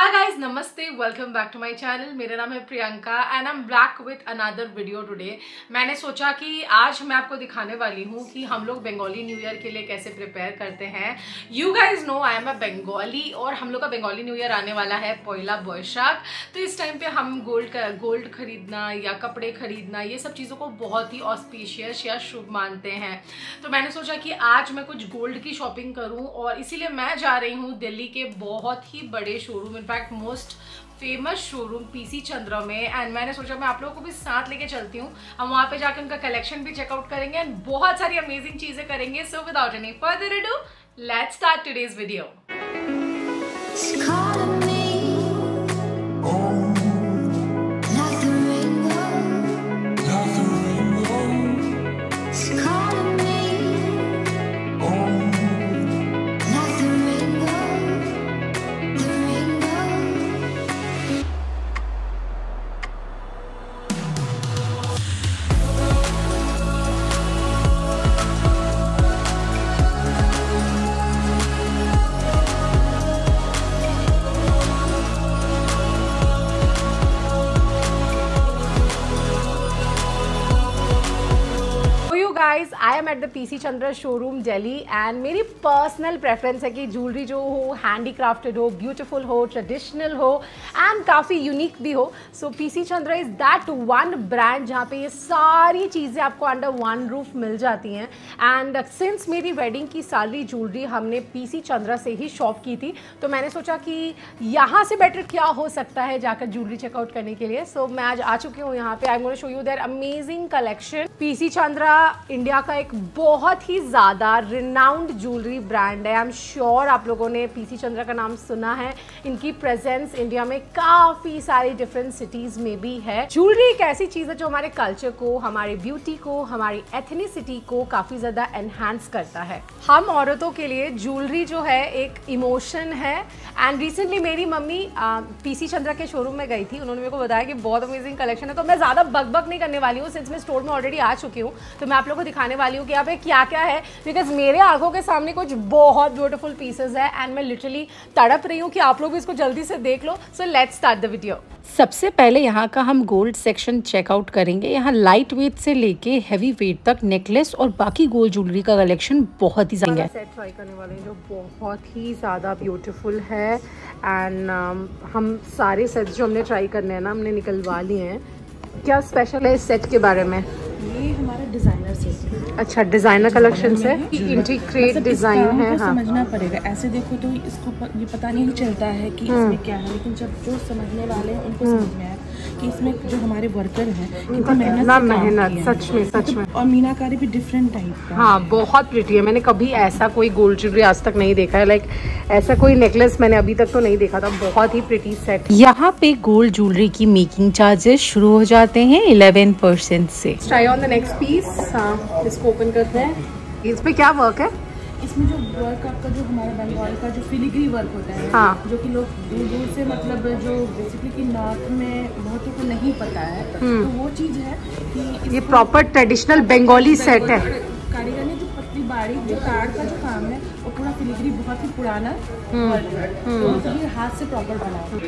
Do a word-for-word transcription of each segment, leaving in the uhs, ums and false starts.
हाय guys, नमस्ते, welcome back to my channel. मेरा नाम है Priyanka and I am back with another video today. मैंने सोचा कि आज मैं आपको दिखाने वाली हूँ कि हम लोग बंगाली न्यू ईयर के लिए कैसे प्रिपेयर करते हैं। You guys know I am a Bengali और हम लोग का बंगाली न्यू ईयर आने वाला है पहला बैसाख। तो इस टाइम पे हम गोल्ड का गोल्ड खरीदना या कपड़े खरीदना ये सब चीज़ों को बहुत ही ऑस्पिशियस या शुभ मानते हैं। तो मैंने सोचा कि आज मैं कुछ गोल्ड की शॉपिंग करूँ और इसीलिए मैं जा रही हूँ दिल्ली के बहुत ही बड़े showroom, in fact most famous showroom PC Chandra में। एंड मैंने सोचा मैं आप लोगों को भी साथ लेके चलती हूँ। हम वहाँ पे जाकर उनका कलेक्शन भी चेकआउट करेंगे एंड बहुत सारी अमेजिंग चीजें करेंगे। So without any further ado, let's start today's video. Guys I am at the PC Chandra showroom Delhi and मेरी पर्सनल प्रेफरेंस है कि ज्वेलरी जो हो हैंडी क्राफ्टेड हो, ब्यूटीफुल हो, ट्रेडिशनल हो एंड काफ़ी यूनिक भी हो। So PC Chandra is that one brand जहाँ पे ये सारी चीज़ें आपको अंडर वन रूफ मिल जाती हैं। एंड सिंस मेरी वेडिंग की सारी ज्वेलरी हमने पीसी चंद्रा से ही शॉप की थी, तो मैंने सोचा कि यहाँ से बेटर क्या हो सकता है जाकर ज्वेलरी चेकआउट करने के लिए। सो so, मैं आज आ चुकी हूँ यहाँ पे। I am going to show you their amazing collection. PC Chandra India का एक बहुत ही ज़्यादा रिनाउंड ज्वेलरी ब्रांड है। आई एम श्योर आप लोगों ने पीसी चंद्रा का नाम सुना है। इनकी प्रेजेंस इंडिया में काफ़ी सारी डिफरेंट सिटीज़ में भी है। ज्वेलरी एक ऐसी चीज़ है जो हमारे कल्चर को, हमारी ब्यूटी को, हमारी एथनिसिटी को काफ़ी ज़्यादा एनहांस करता है। हम औरतों के लिए ज्वेलरी जो है एक इमोशन है। एंड रिसेंटली मेरी मम्मी पीसी चंद्रा के शोरूम में गई थी, उन्होंने मेरे को बताया कि बहुत अमेजिंग कलेक्शन है। तो मैं ज़्यादा बकबक नहीं करने वाली हूँ, सिंस मैं स्टोर में ऑलरेडी आ चुकी हूँ। तो मैं आप लोगों को दिखाने वाली हूँ कि यहाँ पे क्या क्या है, बिकॉज मेरे आंखों के सामने कुछ बहुत ब्यूटीफुल पीसेस है एंड मैं लिटरली तड़प रही हूँ कि आप लोग इसको जल्दी से देख लो। So let's start the video. सबसे पहले यहाँ का हम गोल्ड सेक्शन चेकआउट करेंगे। यहाँ लाइट वेट से लेके हैवी वेट तक नेकलेस और बाकी गोल्ड ज्वेलरी का कलेक्शन बहुत ही ज़्यादा है। सेट ट्राई करने वाले हैं जो बहुत ही ज़्यादा ब्यूटीफुल है एंड um, हम सारे सेट्स जो हमने ट्राई करने हैं ना, हमने निकलवा लिए हैं। क्या स्पेशल है इस सेट के बारे में? ये हमारा डिजाइनर सेट है। अच्छा, डिजाइनर कलेक्शन से इंटीग्रेट डिजाइन है। हाँ, समझना पड़ेगा। ऐसे देखो तो इसको प, ये पता नहीं चलता है कि इसमें क्या है, लेकिन जब जो समझने वाले हैं उनको समझ में आया कि इसमें जो हमारे वर्कर हैं कितनी मेहनत ना मेहनत सच में सच में। और मीनाकारी भी डिफरेंट टाइप का। हाँ, बहुत प्रिटी है। मैंने कभी ऐसा कोई गोल्ड ज्वेलरी आज तक नहीं देखा है। लाइक ऐसा कोई नेकलेस मैंने अभी तक तो नहीं देखा था। बहुत ही प्रिटी सेट। यहाँ पे गोल्ड ज्वेलरी की मेकिंग चार्जेस शुरू हो जाते हैं इलेवन परसेंट से। Try on the next piece. हाँ, इसको ओपन करते हैं। इस पे क्या वर्क है? इसमें जो वर्क आपका जो हमारा बंगाल का जो फिलिग्री वर्क होता है, हाँ, जो कि लोग दूर दूर से मतलब जो बेसिकली कि नॉर्थ में बहुतों को नहीं पता है, तो वो चीज़ है कि ये प्रॉपर ट्रेडिशनल बंगाली सेट है। कारीगर ने जो पतली बारीक जो तार का जो काम है वो पूरा फिलिग्री बहुत ही पुराना वर्क है, तो ये हाथ से प्रॉपर बना है।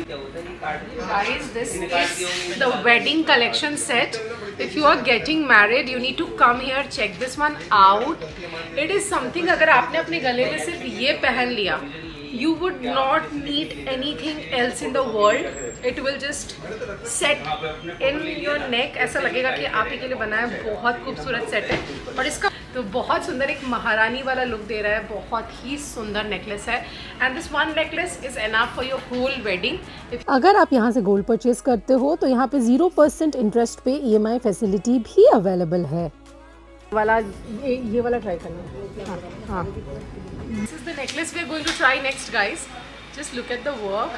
Guys, this is the wedding collection set. If you are getting married, you need to come here, check this one out. It is something, अगर आपने अपने गले में सिर्फ ये पहन लिया, you would not need anything else in the world. It will just set in your neck. ऐसा लगेगा कि आप ही के लिए बना है। बहुत खूबसूरत सेट है और इसका तो बहुत सुंदर एक महारानी वाला लुक दे रहा है। बहुत ही सुंदर नेकलेस है and this one necklace is enough for your whole wedding. अगर आप यहाँ से गोल्ड परचेज करते हो तो यहाँ पे जीरो परसेंट इंटरेस्ट पे ईएमआई फैसिलिटी भी अवेलेबल है। वाला ये, ये वाला ट्राई करना। हाँ हाँ, this is the necklace we are going to try next guys. Just look at the work,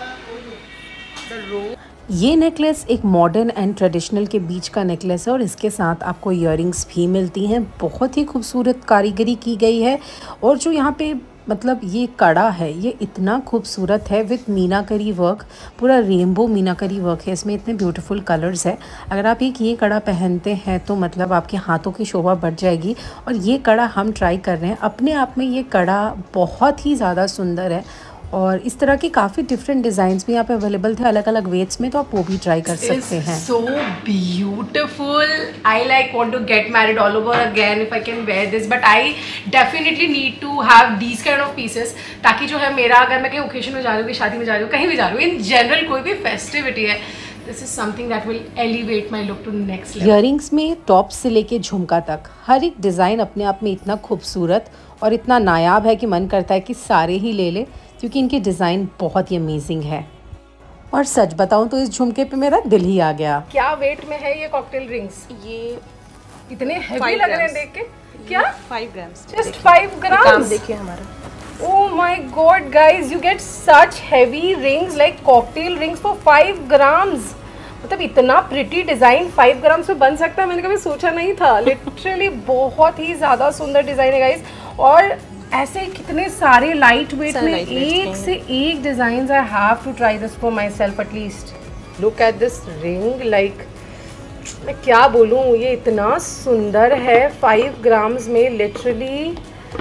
the row. ये नेकलेस एक मॉडर्न एंड ट्रेडिशनल के बीच का नेकलेस है और इसके साथ आपको इयररिंग्स भी मिलती हैं। बहुत ही खूबसूरत कारीगरी की गई है और जो यहाँ पे मतलब ये कड़ा है ये इतना खूबसूरत है विथ मीनाकरी वर्क। पूरा रेनबो मीनाकरी वर्क है इसमें, इतने ब्यूटीफुल कलर्स है। अगर आप एक ये कड़ा पहनते हैं तो मतलब आपके हाथों की शोभा बढ़ जाएगी। और ये कड़ा हम ट्राई कर रहे हैं, अपने आप में ये कड़ा बहुत ही ज़्यादा सुंदर है और इस तरह की काफ़ी डिफरेंट डिज़ाइंस भी यहाँ पे अवेलेबल थे अलग अलग वेट्स में, तो आप वो भी ट्राई कर सकते हैं। So beautiful, I like want to get married all over again if I can wear this, but I definitely need to have these kind of pieces, ताकि जो है मेरा, अगर मैं कहीं ओकेशन में जा रही हूँ, शादी में जा रही हूँ, कहीं भी जा रही हूँ, इन जनरल कोई भी फेस्टिविटी है, this is something that will elevate my look to next level. Earrings में टॉप से लेके झुमका तक हर एक डिज़ाइन अपने आप में इतना खूबसूरत और इतना नायाब है कि मन करता है कि सारे ही ले ले, क्योंकि इनकी डिज़ाइन बहुत ही अमेजिंग है। और सच बताऊं तो इस झुमके पे मेरा दिल ही आ गया। क्या वेट में है ये कॉकटेल रिंग्स? ये इतने हेवी लग रहे हैं देख के। क्या? Five grams, just five grams. देखिए हमारा। Oh my God, guys, you get such heavy rings like cocktail rings for five grams. मतलब इतना प्रिटी डिज़ाइन फाइव ग्राम्स में बन सकता है, मैंने कभी सोचा नहीं था। लिटरली बहुत ही ज़्यादा सुंदर डिज़ाइन है गाइस, और ऐसे कितने सारे लाइट वेट में एक से एक design. I have to try this for myself at least. Look at this ring, like मैं क्या बोलूँ, ये इतना सुंदर है फाइव ग्राम्स में। Literally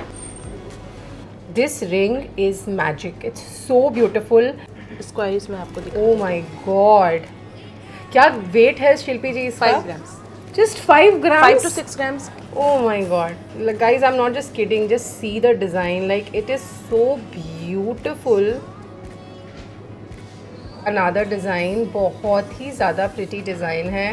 this ring is magic, it's so beautiful. Squares में आपको दिखा। ओह माय गॉड, क्या वेट है शिल्पी जी इसका? Five grams, just five grams, five to six grams. Oh my God, like, guys, I'm not just kidding, just see the design, like it is so beautiful. Another design, बहुत ही ज़्यादा pretty design है।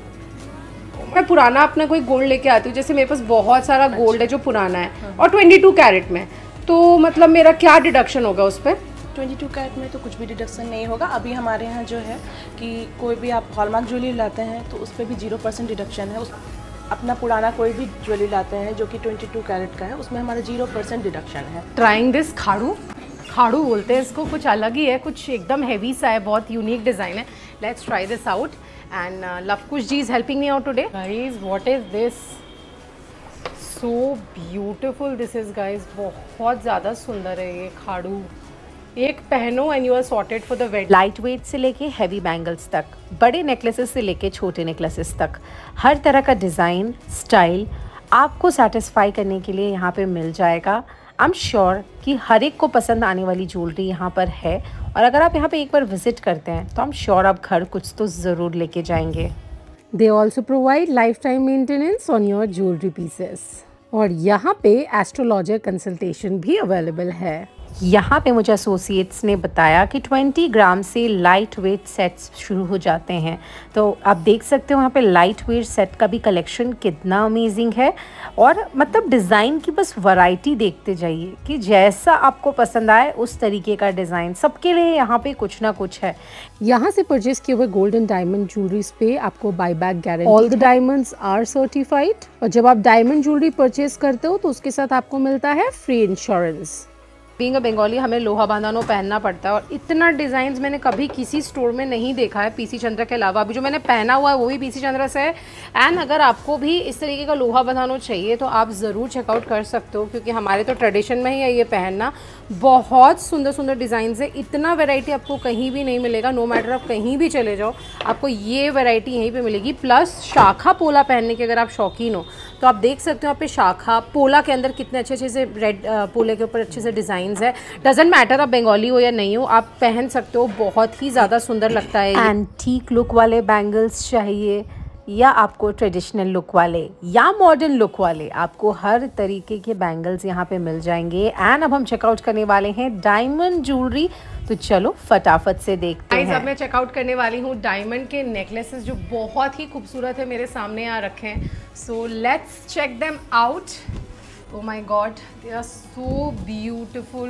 मैं पुराना अपना कोई gold लेके आती हूँ, जैसे मेरे पास बहुत सारा गोल्ड है जो पुराना है और ट्वेंटी टू कैरेट में, तो मतलब मेरा क्या डिडक्शन होगा उस पर? ट्वेंटी टू कैरेट में तो कुछ भी डिडक्शन नहीं होगा। अभी हमारे यहाँ जो है कि कोई भी आप हॉलमार्क ज्वेलरी लाते हैं तो उस पर भी जीरो परसेंट डिडक्शन है। उस अपना पुराना कोई भी ज्वेलरी लाते हैं जो कि ट्वेंटी टू कैरेट का है, उसमें हमारा जीरो परसेंट डिडक्शन है। ट्राइंग दिस खाड़ू, खाड़ू बोलते हैं इसको, कुछ अलग ही है, कुछ एकदम हैवी सा है, बहुत यूनिक डिज़ाइन है। Let's try this out and Lavkush ji is helping me out today. Guys what is this, so beautiful this is guys, बहुत ज़्यादा सुंदर है ये खाड़ू। एक पहनो and you are sorted for the wedding. Light weight से लेके हैवी बैंगल्स तक, बड़े नेकलेसेस से लेके छोटे नेकलेसेस तक, हर तरह का डिज़ाइन स्टाइल आपको सेटिस्फाई करने के लिए यहाँ पे मिल जाएगा। आई एम श्योर कि हर एक को पसंद आने वाली ज्वेलरी यहाँ पर है, और अगर आप यहाँ पे एक बार विजिट करते हैं तो आई एम श्योर आप घर कुछ तो ज़रूर लेके जाएंगे। They also provide life time maintenance on your jewellery pieces, और यहाँ पे एस्ट्रोलॉजर कंसल्टेशन भी अवेलेबल है। यहाँ पे मुझे एसोसिएट्स ने बताया कि ट्वेंटी ग्राम से लाइट वेट सेट्स शुरू हो जाते हैं, तो आप देख सकते हो यहाँ पे लाइट वेट सेट का भी कलेक्शन कितना अमेजिंग है। और मतलब डिज़ाइन की बस वैरायटी देखते जाइए कि जैसा आपको पसंद आए उस तरीके का डिज़ाइन, सबके लिए यहाँ पे कुछ ना कुछ है। यहाँ से परचेज किए हुए गोल्ड एंड डायमंड ज्वेलरीज पे आपको buy back guarantee, all the diamonds are certified, और जब आप डायमंड ज्वेलरी परचेज करते हो तो उसके साथ आपको मिलता है free insurance. Being a Bengali हमें लोहा बांधानो पहनना पड़ता है, और इतना डिज़ाइंस मैंने कभी किसी स्टोर में नहीं देखा है पीसी चंद्रा के अलावा। अभी जो मैंने पहना हुआ है वो भी पीसी चंद्रा से है। एंड अगर आपको भी इस तरीके का लोहा बांधानो चाहिए तो आप ज़रूर चेकआउट कर सकते हो, क्योंकि हमारे तो ट्रेडिशन में ही है ये पहनना। बहुत सुंदर सुंदर डिज़ाइंस है, इतना वेराइटी आपको कहीं भी नहीं मिलेगा। नो मैटर आप कहीं भी चले जाओ, आपको ये वेराइटी यहीं पे मिलेगी। प्लस शाखा पोला पहनने के अगर आप शौकीन हो तो आप देख सकते हो आप पे शाखा पोला के अंदर कितने अच्छे अच्छे से रेड पोले के ऊपर अच्छे से डिज़ाइंस है। डजेंट मैटर आप बंगाली हो या नहीं हो, आप पहन सकते हो, बहुत ही ज़्यादा सुंदर लगता है। एंटीक लुक वाले बैंगल्स चाहिए या आपको ट्रेडिशनल लुक वाले या मॉडर्न लुक वाले, आपको हर तरीके के बैंगल्स यहाँ पे मिल जाएंगे। एंड अब हम चेकआउट करने वाले हैं डायमंड ज्वेलरी, तो चलो फटाफट से देखते हैं। अब मैं चेकआउट करने वाली हूँ डायमंड के नेकलेसेस जो बहुत ही खूबसूरत है, मेरे सामने यहाँ रखे हैं। So let's check them out. Oh my God, they are so beautiful.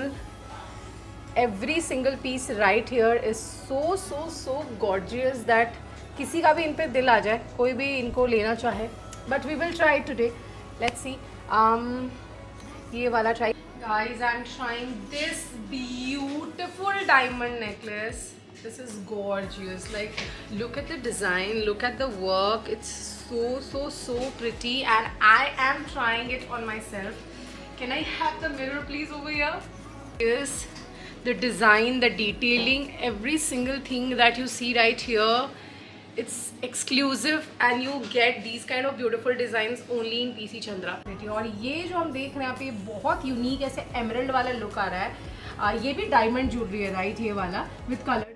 Every single piece right here is so so so gorgeous that किसी का भी इन पे दिल आ जाए, कोई भी इनको लेना चाहे। But we will try today. Let's see. Um, ये वाला try. Guys, I'm trying this beautiful diamond necklace. This is gorgeous. Like, look at the design, look at the work. It's so so so pretty, and I am trying it on myself. Can I have the mirror please over here? Here's the design, the detailing, every single thing that you see right here. It's exclusive and you get these kind of beautiful designs only in P C Chandra. और ये जो हम देख रहे हैं यहाँ पे बहुत यूनिक ऐसे एमरल्ड वाला लुक आ रहा है। ये भी डायमंड ज्वेलरी है राइट, ये वाला विद कलर।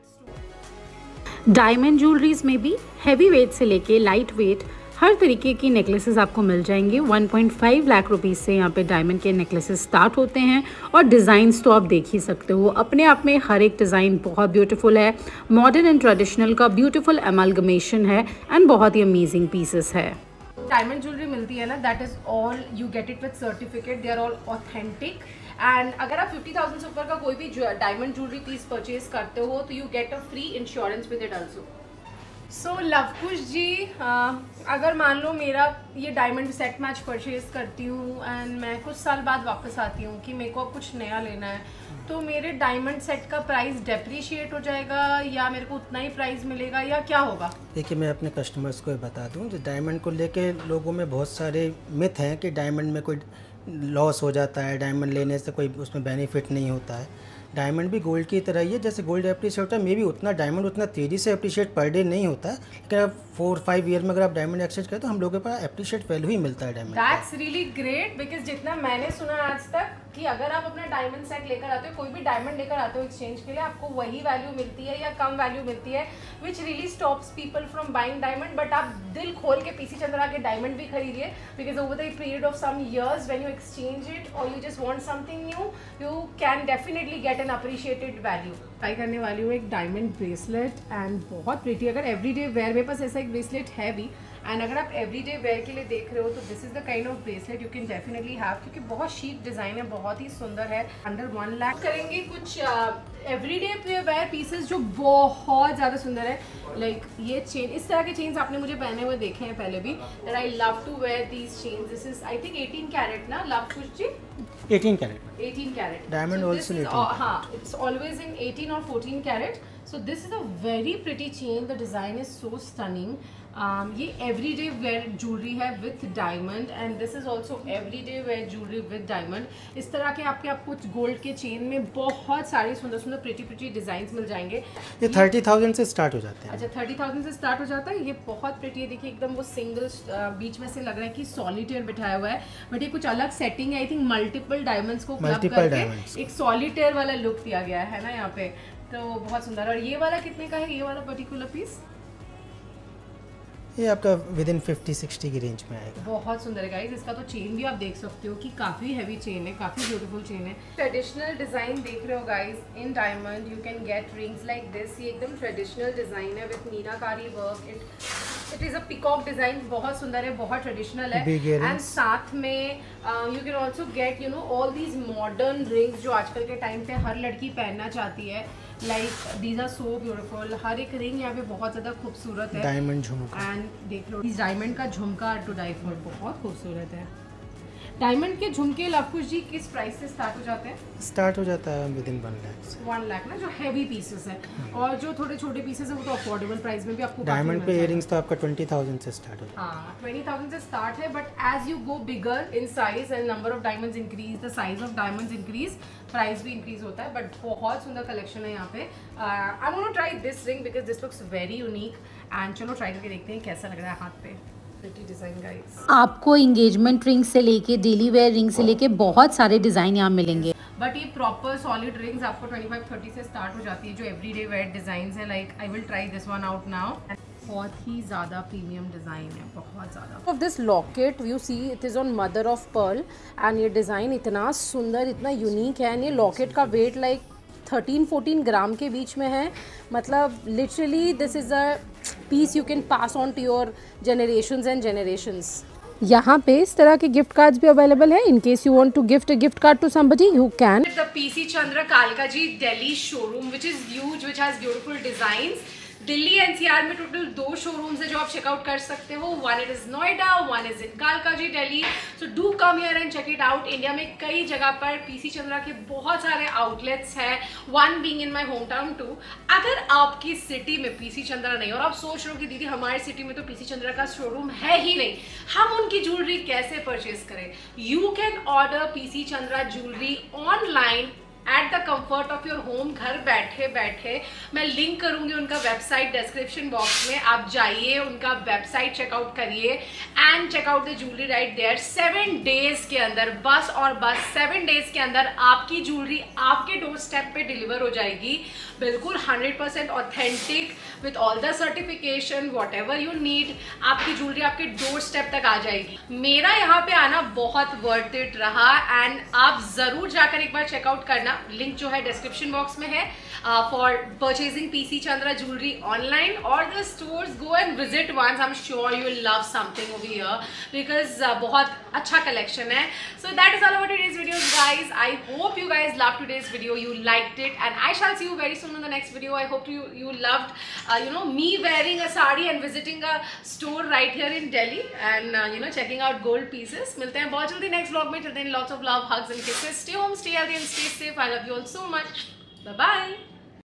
डायमंड ज्वेलरीज में भी हैवी वेट से लेके लाइट वेट हर तरीके की नेकलेसेस आपको मिल जाएंगे। One point five lakh rupees से यहाँ पे डायमंड के नेकलेसेस स्टार्ट होते हैं और डिज़ाइंस तो आप देख ही सकते हो, अपने आप में हर एक डिज़ाइन बहुत ब्यूटीफुल है। मॉडर्न एंड ट्रेडिशनल का ब्यूटीफुल एमलगमेशन है एंड बहुत ही अमेजिंग पीसेस है। डायमंड ज्वेलरी मिलती है ना, that is all you get it with certificate, they are all authentic. And अगर आप फिफ्टी थाउजेंड से ऊपर का कोई भी डायमंड ज्वेलरी पीस परचेज करते हो तो you get a free insurance with it also. So Lavkush ji, uh, अगर मान लो मेरा ये डायमंड सेट मैच परचेज करती हूँ एंड मैं कुछ साल बाद वापस आती हूँ कि मेरे को अब कुछ नया लेना है, तो मेरे डायमंड सेट का प्राइस डेप्रिशिएट हो जाएगा या मेरे को उतना ही प्राइस मिलेगा या क्या होगा? देखिए, मैं अपने कस्टमर्स को बता दूँ, जो डायमंड को लेके लोगों में बहुत सारे मिथ हैं कि डायमंड में कोई लॉस हो जाता है, डायमंड लेने से कोई उसमें बेनिफिट नहीं होता है। डायमंड भी गोल्ड की तरह ही है, जैसे गोल्ड एप्रिशिएट होता है, मे भी उतना डायमंड उतना तेज़ी से एप्रिशिएट पर डे नहीं होता है, लेकिन अब फोर फाइव ईयर में अगर आप डायमंड एक्सचेंज करें तो हम लोगों के पास एप्रिशिएट वैल्यू ही मिलता है diamond. That's really great, because जितना मैंने सुना आज तक कि अगर आप अपना डायमंड सेट लेकर आते हो, कोई भी डायमंड लेकर आते हो एक्सचेंज के लिए, आपको वही वैल्यू मिलती है या कम वैल्यू मिलती है, which really stops people from buying diamond. But आप दिल खोल के पीसी चंद्रा के डायमंड भी खरीदिए, because over the period of some years when you exchange it और you just want something new, you can definitely get an appreciated value. Try करने वाली हूँ एक डायमंड ब्रेसलेट एंड बहुत प्रिटी। अगर एवरीडे वेयर, मेरे पास ऐसा एक ब्रेसलेट है भी, एंड अगर आप एवरीडे वेयर के लिए देख रहे हो तो this is the kind of bracelet you can definitely have, क्योंकि बहुत शीक डिज़ाइन है, बहुत ही सुंदर है। अंडर वन लाख करेंगे कुछ एवरीडे वेयर पीसेस जो बहुत ज़्यादा सुंदर है, लाइक like, ये चेन, इस तरह के चेन्स आपने मुझे पहने हुए देखे हैं पहले भी, that I love to wear these chains. This is I think eighteen carat ना Lavkush ji? Eighteen carat eighteen carat diamond also eighteen. हाँ, इट्स ऑलवेज इन एटीन और fourteen carat. So this is a very pretty chain. The design is so stunning. Um, ये everyday wear jewelry है with diamond and this is also everyday wear jewelry with diamond। इस तरह के आपके आपको gold के chain में बहुत सारे सुंदर सुंदर प्रिटी प्रिटी डिजाइन मिल जाएंगे। ये थर्टी थाउजेंड से स्टार्ट हो जाते हैं। अच्छा, थर्टी थाउजेंड से स्टार्ट हो जाता है। ये बहुत प्रिटी है, देखिए एकदम वो सिंगल बीच में से लग रहा है कि सॉलिटेयर बिठाया हुआ है, बट ये कुछ अलग सेटिंग है। आई थिंक मल्टीपल डायमंड्स को क्लब करके एक सॉलिटेयर वाला लुक दिया गया है ना यहाँ पे, तो बहुत सुंदर। और ये वाला कितने का है, ये वाला पर्टिकुलर पीस? ये आपका विद इन फिफ्टी सिक्सटी की रेंज में आएगा। बहुत सुंदर है गाइस। इसका तो चेन भी आप देख सकते हो कि काफ़ी हैवी चेन है, काफ़ी ब्यूटीफुल चेन है। ट्रेडिशनल डिज़ाइन देख रहे हो guys in diamond, you can get rings like this. ये एकदम ट्रेडिशनल डिज़ाइन है with meenakari work. It it is a peacock design, बहुत सुंदर है, बहुत ट्रेडिशनल है। एंड साथ में you can also get you know all these modern rings जो आजकल के टाइम पे हर लड़की पहनना चाहती है, like these are so beautiful. हर एक रिंग यहाँ पे बहुत ज़्यादा खूबसूरत है। डायमंड झुमका, एंड देख लो इस डायमंड का झुमका टू डाई फॉर, बहुत खूबसूरत है। डायमंड के झुमके लवकुश जी किस प्राइस से स्टार्ट हो जाते हैं? स्टार्ट हो जाता है within one lakh one lakh ना, जो हैवी पीसेस है, और जो थोड़े छोटे पीसेस है वो तो अफोर्डेबल प्राइस में भी आपको। डायमंड पे इयरिंग्स तो आपका ट्वेंटी थाउजेंड से स्टार्ट हो जाता है। हाँ, ट्वेंटी थाउजेंड से स्टार्ट है, but as you go bigger in size and number of diamonds increase, the size of diamonds increase, price भी इंक्रीज होता है। बट बहुत सुंदर कलेक्शन है यहाँ पे। I want to try this ring because this looks very unique, and चलो try करके देखते हैं कैसा लग रहा है हाथ पे। डिजाइन गाइस, आपको एंगेजमेंट रिंग से लेके डेली वेयर रिंग से लेके बहुत सारे डिजाइन यहाँ मिलेंगे। बट ये प्रॉपर सॉलिड रिंग्स आपको ट्वेंटी फाइव थर्टी से स्टार्ट हो जाती है, जो एवरीडे वेयर डिजाइन है। Like I will try this one out now. बहुत ही ज़्यादा प्रीमियम डिज़ाइन है, बहुत ज़्यादा। Of this locket you see it is on mother of pearl, and ये डिज़ाइन इतना सुंदर, इतना यूनिक है। एंड ये लॉकेट का weight like thirteen fourteen gram के बीच में है। मतलब literally this is a piece you can pass on to your generations and generations. यहाँ पे इस तरह के गिफ्ट कार्ड्स भी अवेलेबल है। In case you want to gift a gift card to somebody you can. The PC Chandra Kalkaji Delhi showroom which is huge, which has beautiful designs. Delhi NCR में total दो showrooms है जो आप चेकआउट कर सकते हो। One it is Noida, one is in Kalkaji Delhi. So do come here and check it out. India में कई जगह पर पीसी चंद्रा के बहुत सारे आउटलेट्स हैं, one being in my home town too. अगर आपकी सिटी में पीसी चंद्रा नहीं और आप सोच रहे हो कि दीदी हमारी सिटी में तो पीसी चंद्रा का शोरूम है ही नहीं, हम उनकी ज्वेलरी कैसे परचेज करें? You can order PC Chandra jewellery online at the comfort of your home, घर बैठे बैठे। मैं लिंक करूंगी उनका वेबसाइट डिस्क्रिप्शन बॉक्स में, आप जाइए उनका वेबसाइट चेकआउट करिए and check out the jewellery right there. Seven days के अंदर, बस और बस सेवन डेज के अंदर आपकी ज्वेलरी आपके डोर स्टेप पे डिलीवर हो जाएगी, बिल्कुल hundred percent authentic with all the certification, whatever you need, आपकी ज्वेलरी आपके डोर स्टेप तक आ जाएगी। मेरा यहाँ पे आना बहुत वर्थ इट रहा एंड आप जरूर जाकर एक बार चेकआउट करना, लिंक जो है डिस्क्रिप्शन बॉक्स में है for purchasing PC Chandra jewellery online और the stores. Go and visit once, I am sure you will love something over here because बहुत अच्छा कलेक्शन है। So that is all about today's video guys. I hope you guys loved today's video, you liked it, and I shall see you very soon in the next video. I hope you you loved uh, you know me wearing a sari and visiting a store right here in Delhi and uh, you know checking out gold pieces. मिलते हैं बहुत जल्दी next vlog में. Till then, lots of love, hugs and kisses. Stay home, stay healthy and stay safe. I love you all so much. Bye bye.